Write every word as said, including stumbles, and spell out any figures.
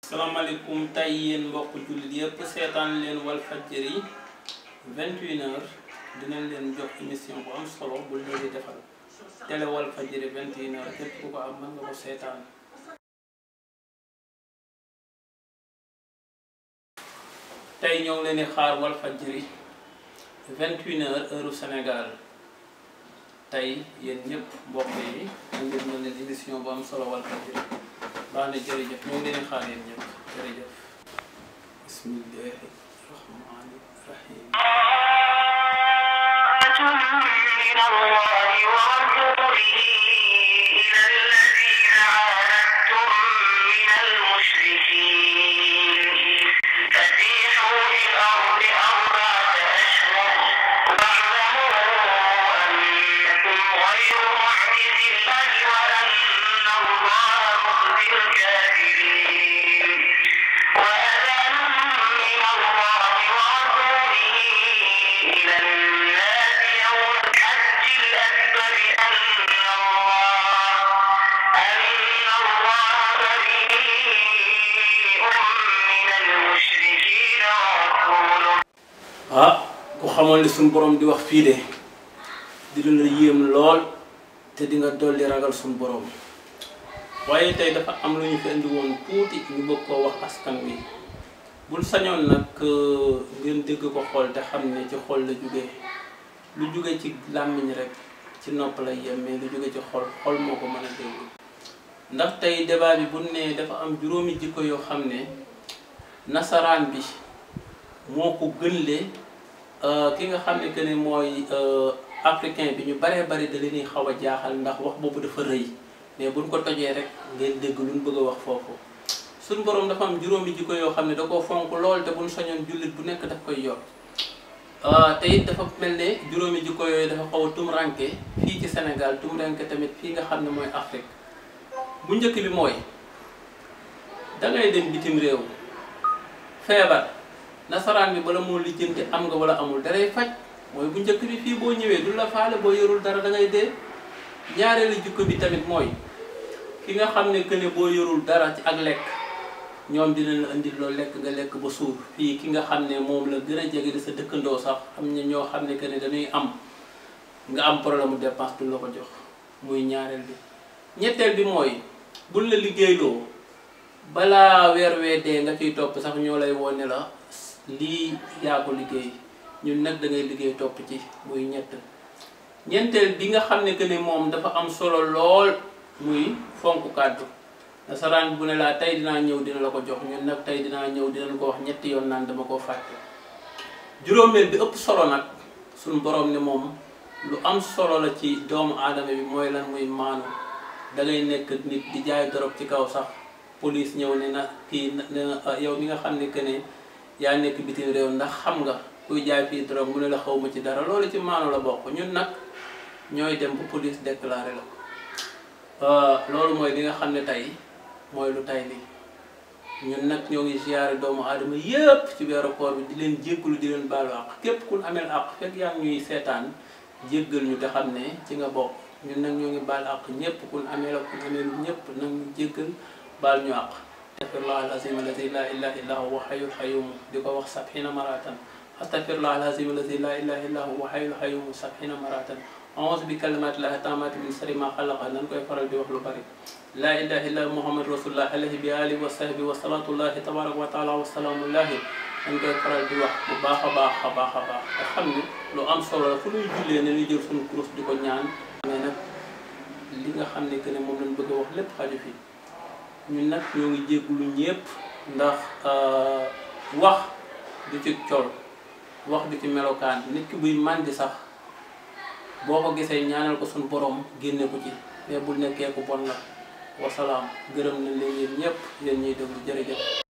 salaamaaleykum tey yéen mbokk jullit yëpp seetaan leen Walfadjri vingt et une heures dinañ leen jox émission bu am solo bu leen di defal télé Walfadjri vingt et une heures képp ku ko am mën nga ko seetaan. tey ñoo ngi leen di xaar Walfadjri vingt et une heures heure Sénégal tey yéen ñëpp mbokk yi ñu ngi leen leen émission bu am solo Walfadjri baax na jërëjëf ñoo ngi leen di xaar yéen ñëpp jërëjëf. bismillahi rahmani rahim. ah ku xamoon li suñu borom di wax fii de dina la yéem lool te di nga dolli ragal suñu borom waaye tey dafa am lu ñu fi indi woon tuuti ñu bëgg koo wax askan wi bul sañoon nag ngeen dégg ko xool te xam ne ci xol la jóge lu jóge ci làmmiñ rek ci nopp la yem mais lu jóge ci xol xol moo ko mën a dégg ndax tey débat bi bu ne dafa am juróomi jikko yoo xam ne nasaraan bi moo ko gënle ki nga xam ne que ne mooy africain bi ñu baree bari da leen xaw a jaaxal ndax wax boobu dafa rëy mais buñ ko tojee rek ngeen dégg luñ bëgg a wax foofu suñ borom dafa am juróomi jikko yoo xam ne da koo fonk lool te buñ sañoon jullit bu nekk daf koy yor te it dafa mel ne juróomi jikko yooyu dafa xaw a tumranke fii ci Sénégal tumranke tamit fii nga xam ne mooy Afrique bu njëkk bi mooy dangay dem bitim réew feebar nasaraan bi bala moo lijjanti am nga wala amul daray faj mooy bu njëkk bi fii boo ñëwee du la faale boo yorul dara da ngay dee. ñaareelu jikko bi tamit mooy ki nga xam ne que ne boo yorul dara ci ak lekk ñoom dinañ la indil loolu lekk nga lekk ba suur fii ki nga xam ne moom la gën a jege di sa dëkkandoo sax xam ne ñoo xam ne que ne dañuy am nga am problème mu dépense duñ la ko jox muy ñaareel bi. ñetteel bi mooy buñ la liggéeyloo balaa weer wee dee nga ciy topp sax ñoo lay wone la lii yaa ko liggéey ñun nag da ngay liggéey topp ci muy ñett. ñeenteel bi nga xam ne que ne moom dafa am solo lool muy fonk kàddu nasaraan bu ne laa tey dinaa ñëw dina la ko jox ñun nag tey dinaa ñëw dinañ ko wax ñetti yoon naan dama koo fàtte. juróomeel bi ëpp solo nag suñu borom ne moom lu am solo la ci doomu aadama bi mooy lan muy maanu da ngay nekk nit di jaay dorog ci kaw sax police ñëw ne na kii yow mi nga xam ne que ne yaa nekk bitim réew ndax xam nga kuy jaay fii drogue mu ne la xaw ma ci dara loolu ci maanu la bokk ñun nag ñooy dem ba police déclaré la ko loolu mooy li nga xam ne tey mooy lu tay li ñun nag ñoo ngi ziyaare doomu aadama yépp ci weeru koor bi di leen jéggalu di leen baalu àq képp kun ameel àq fekk yaa ngi ñuy seetaan jéggal ñu te xam ne ci nga bokk ñun nag ñoo ngi baal àq ñépp kun ameel ak kun ameel ñépp nag ñu jéggal baal ñu àq astaghfirullah al-azim alladi la ilaha illa huwa hayyul qayyum di ko wax sab'ina maratan astaghfirullah al-azim alladi la ilaha illa huwa hayyul qayyum sab'ina maratan a'udhu bi kalimatillahi tammati min sharri ma khalaqa nan koy faral di wax lu bari la ilaha illa muhammad rasulullah alayhi bi alihi wa sahbihi wa salatullahi tabaraka wa taala wa salaamullahi nan koy faral di wax bu baax a baax a baax a baax nga xam ne lu am solo la fu ñuy jullee ne ñu jël suñu kurus di ko ñaan mais nag li nga xam ne que ne moom lañ bëgg a wax lépp xaju fi ñun nag ñoo ngi jéggulu ñépp ndax wax du ci col wax du ci melokaan nit ki buy màndi sax boo ko gisee ñaanal ko suñu borom génne ko ci mais bul nekkee ko bon la wasalaam gërëm nañ leen yéen ñëpp yéen ñuy déglu jërëjëf.